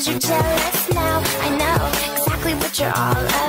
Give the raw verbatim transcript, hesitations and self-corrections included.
cause you're jealous now. I know exactly what you're all about.